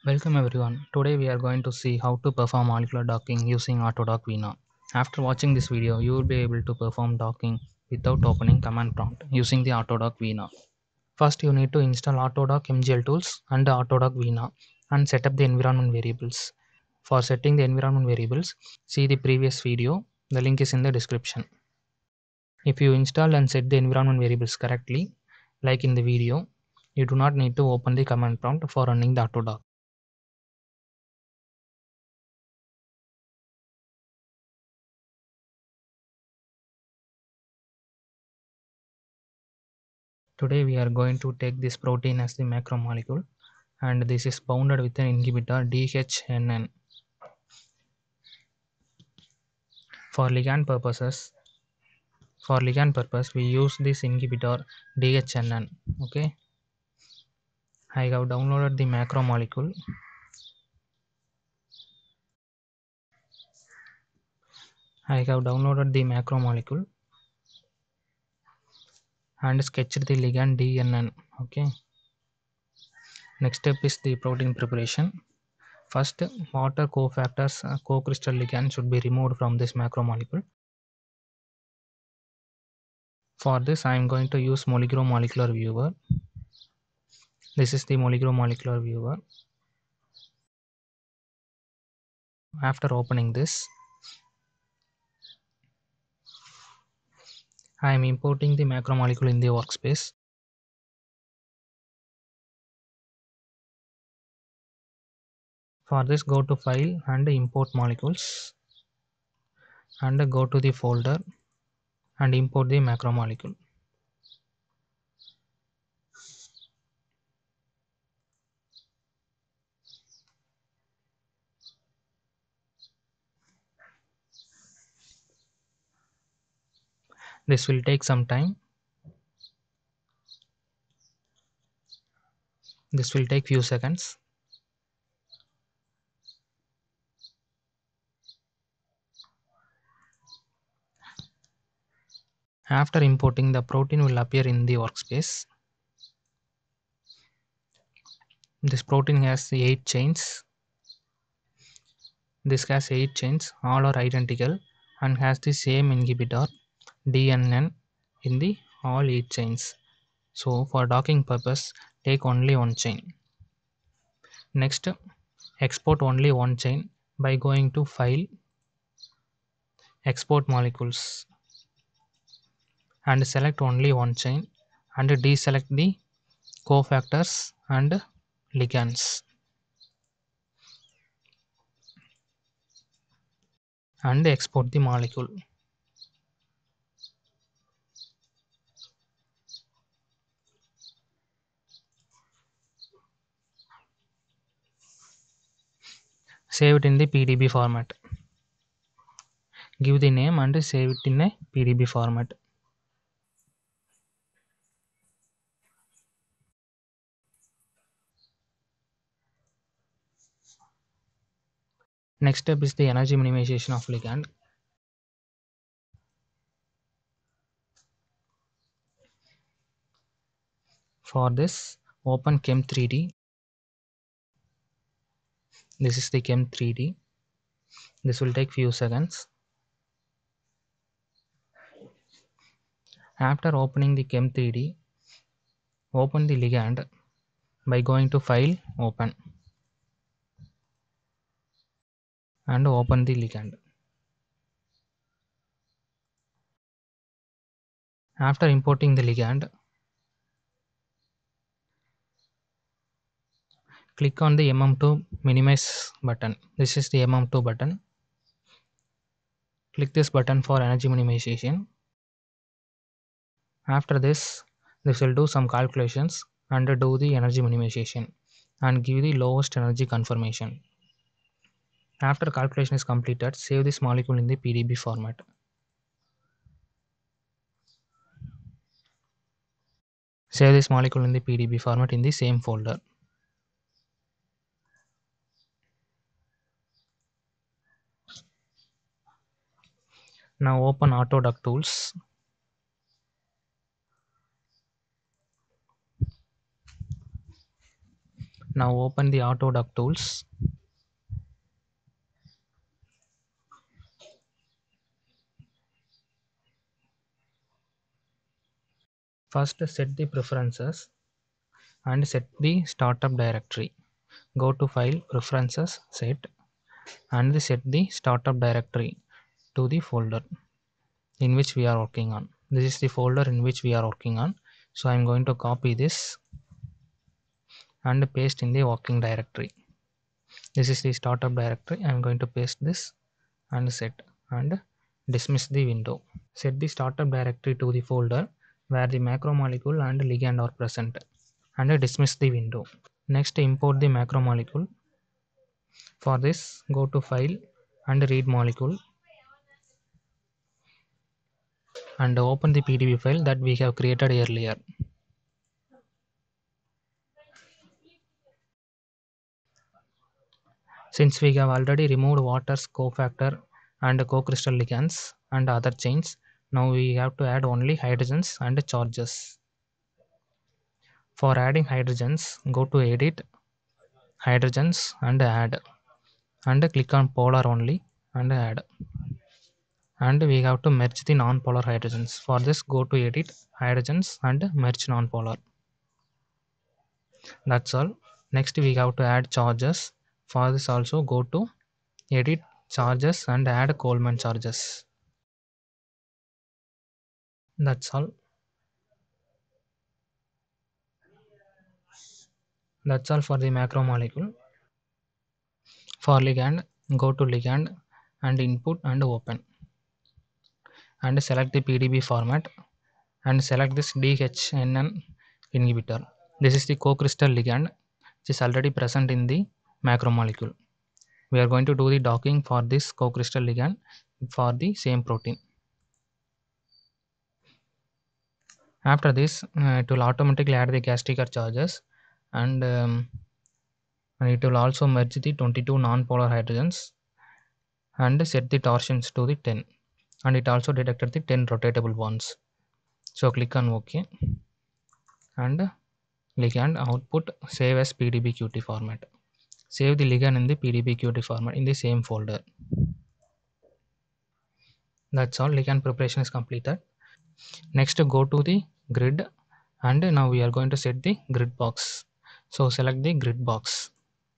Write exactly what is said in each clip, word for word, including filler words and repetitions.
Welcome everyone. Today we are going to see how to perform molecular docking using Autodock Vina. After watching this video, you will be able to perform docking without opening command prompt using the Autodock Vina. First, you need to install Autodock M G L tools and Autodock Vina and set up the environment variables. For setting the environment variables, see the previous video. The link is in the description. If you install and set the environment variables correctly, like in the video, you do not need to open the command prompt for running the Autodock. Today we are going to take this protein as the macromolecule, and this is bounded with an inhibitor D H N N. For ligand purposes, for ligand purpose we use this inhibitor D H N N. Okay, I have downloaded the macromolecule. I have downloaded the macromolecule and sketched the ligand D N N. Okay. Next step is the protein preparation. First, water cofactors uh, co-crystal ligand should be removed from this macromolecule. For this, I am going to use Moligro Molecular Viewer. This is the Moligro Molecular Viewer. After opening this, I am importing the macromolecule in the workspace. For this, go to File and Import Molecules and go to the folder and import the macromolecule. This will take some time. This will take few seconds. After importing, the protein will appear in the workspace. This protein has eight chains. This has eight chains, all are identical and has the same inhibitor D N N in the all eight chains. So for docking purpose, take only one chain. Next, export only one chain by going to File, Export Molecules, and select only one chain and deselect the cofactors and ligands and export the molecule. Save it in the P D B format. Give the name and save it in a P D B format. Next step is the energy minimization of ligand. For this, open Chem three D. This is the Chem three D. This will take few seconds. After opening the Chem three D, open the ligand by going to File, Open, and open the ligand. After importing the ligand, click on the M M two minimize button. This is the M M two button. Click this button for energy minimization. After this, this will do some calculations and do the energy minimization and give the lowest energy confirmation. After calculation is completed, save this molecule in the P D B format. Save this molecule in the P D B format in the same folder. Now open Autodock Tools. Now open the Autodock tools. First set the preferences and set the startup directory. Go to File, Preferences, Set, and set the startup directory to the folder in which we are working on. This is the folder in which we are working on. So I am going to copy this and paste in the working directory. This is the startup directory. I am going to paste this and set and dismiss the window. Set the startup directory to the folder where the macromolecule and ligand are present and dismiss the window. Next, import the macromolecule. For this, go to File and Read Molecule and open the P D B file that we have created earlier. Since we have already removed waters, cofactor and co-crystal ligands and other chains, now we have to add only hydrogens and charges. For adding hydrogens, go to Edit, Hydrogens and Add and click on Polar only and Add. And we have to merge the non-polar hydrogens. For this, go to Edit, Hydrogens and Merge non-polar. That's all. Next, we have to add charges. For this also, go to Edit, Charges and add Coleman charges. That's all. That's all for the macromolecule. For ligand, go to Ligand and Input and Open. And select the P D B format and select this D H N N inhibitor. This is the co-crystal ligand which is already present in the macromolecule. We are going to do the docking for this co-crystal ligand for the same protein. After this, uh, it will automatically add the gas trigger charges and, um, and it will also merge the twenty-two non-polar hydrogens and set the torsions to the ten, and it also detected the ten rotatable bonds. So click on OK and ligand output save as P D B Q T format. Save the ligand in the P D B Q T format in the same folder. That's all. Ligand preparation is completed. Next, go to the grid and now we are going to set the grid box. So select the grid box.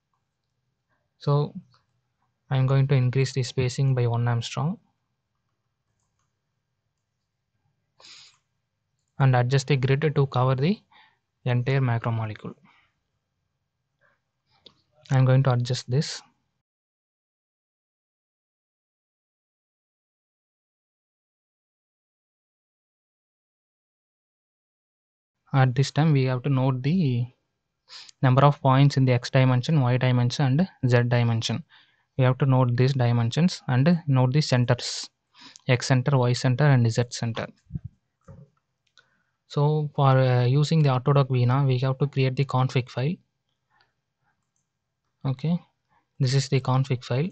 So I am going to increase the spacing by one angstrom and adjust the grid to cover the entire macromolecule. I am going to adjust this. At this time, we have to note the number of points in the x dimension, y dimension and z dimension. We have to note these dimensions and note the centers, x center, y center and z center. So for uh, using the Autodock Veena, we have to create the config file. Okay, this is the config file.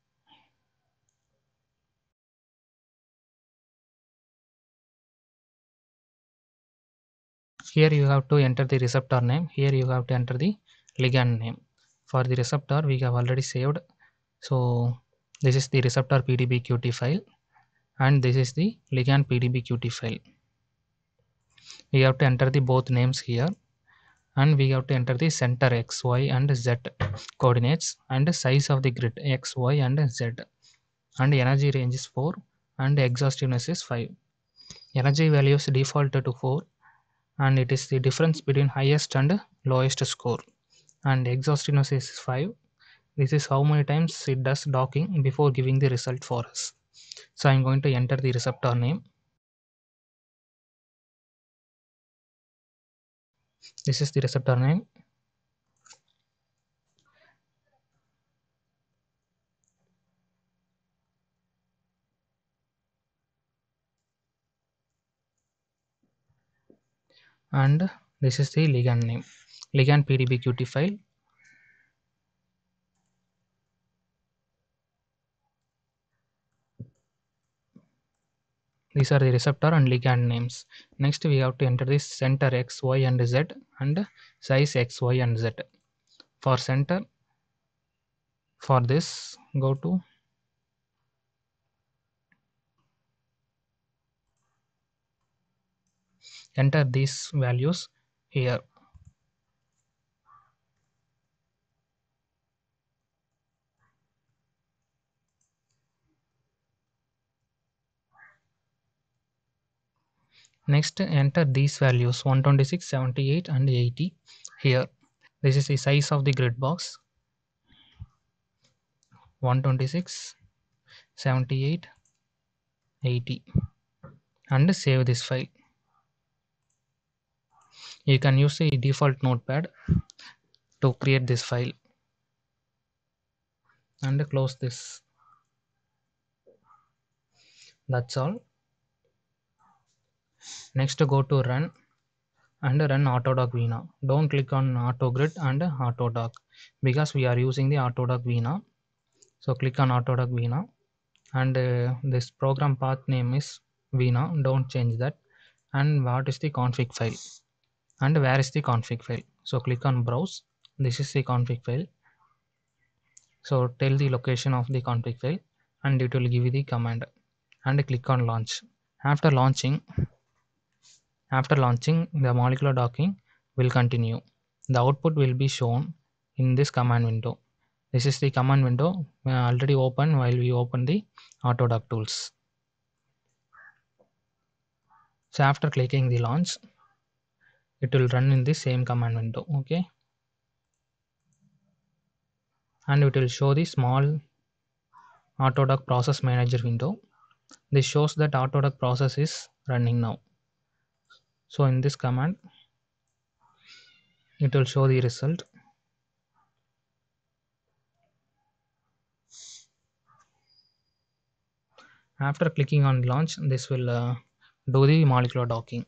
Here you have to enter the receptor name. Here you have to enter the ligand name. For the receptor, we have already saved. So this is the receptor P D B Q T file and this is the ligand P D B Q T file. We have to enter the both names here and we have to enter the center x, y and z coordinates and size of the grid x, y and z, and energy range is four and exhaustiveness is five. Energy value is defaulted to four and it is the difference between highest and lowest score, and exhaustiveness is five. This is how many times it does docking before giving the result for us. So I am going to enter the receptor name. This is the receptor name. And this is the ligand name, ligand P D B Q T file. These are the receptor and ligand names. Next we have to enter the center x, y and z and size x, y and z. For center, for this, go to enter these values here. Next, enter these values one twenty-six, seventy-eight and eighty here. This is the size of the grid box, one twenty-six, seventy-eight, eighty, and save this file. You can use the default notepad to create this file and close this. That's all. Next, go to run and run Autodoc Veena. Don't click on AutoGrid and Autodoc because we are using the Autodoc Veena. So click on Autodoc Veena, and uh, this program path name is Veena. Don't change that. And what is the config file? And where is the config file? So click on browse. This is the config file. So tell the location of the config file and it will give you the command, and click on launch. After launching, after launching the molecular docking will continue. The output will be shown in this command window. This is the command window uh, already open while we open the Autodoc tools. So after clicking the launch, it will run in the same command window. Okay, and it will show the small Autodoc process manager window. This shows that Autodoc process is running now. So in this command, it will show the result. After clicking on launch, this will uh, do the molecular docking.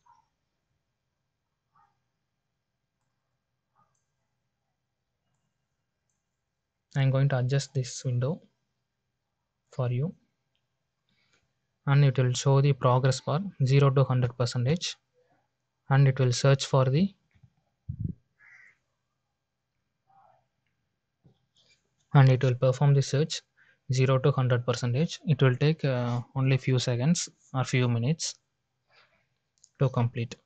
I am going to adjust this window for you, and it will show the progress bar zero to one hundred percentage, and it will search for the and it will perform the search zero to one hundred percentage. It will take uh, only few seconds or few minutes to complete.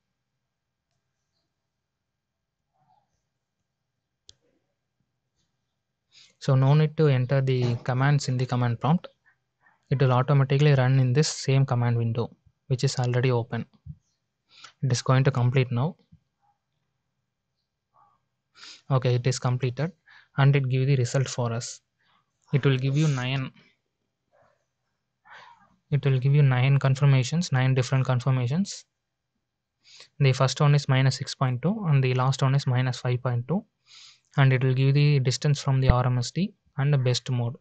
So no need to enter the commands in the command prompt. It will automatically run in this same command window which is already open. It is going to complete now. Okay, it is completed, and it give the result for us. It will give you nine it will give you nine confirmations, nine different confirmations. The first one is minus six point two and the last one is minus five point two, and it will give the distance from the R M S D and the best mode.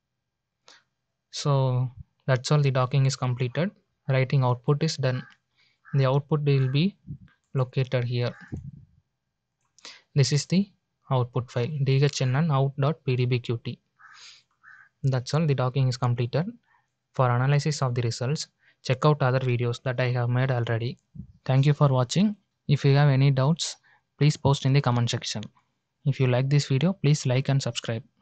So that's all. The docking is completed. Writing output is done. The output will be located here. This is the output file dhnn out.pdbqt. That's all. The docking is completed. For analysis of the results, check out other videos that I have made already. Thank you for watching. If you have any doubts, please post in the comment section. If you like this video, please like and subscribe.